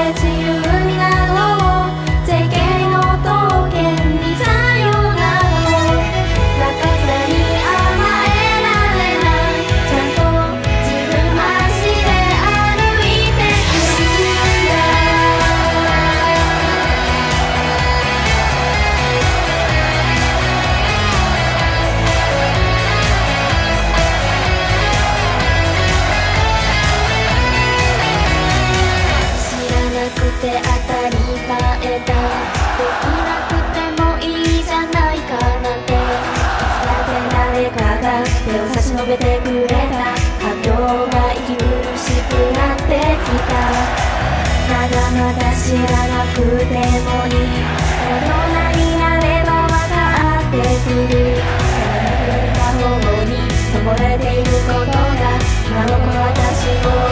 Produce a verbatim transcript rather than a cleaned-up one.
自由になろう。世間の刀剣にさよならを。若さに甘えられない。ちゃんと自分足で歩いてくんだ。知らなくて当たり前だ。できなくてもいいじゃないかなんて。いつだって誰かが手を差し伸べてくれた。環境が息苦しくなってきた。まだまだ知らなくてもいい。大人になればわかってくる。背中に過保護に登れていることが今の子私を